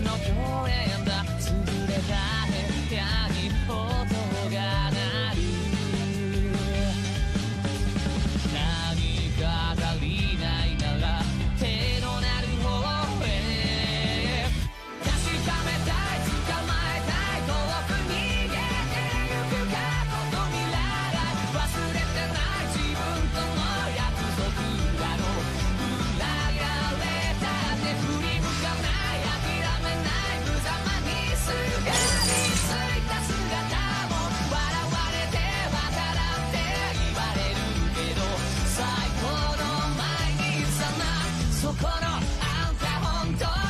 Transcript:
の共演だ。潰れた部屋に音が鳴る。何か足りないなら手のなる方へ確かめたい、捕まえたい、遠く逃げてゆく過去と未来、忘れてない自分との約束だろう。裏切られたって振り向かない、諦めない、無様にすがりついた姿も笑われてわからんって言われるけど、最高の前にさな、そこのあんた本当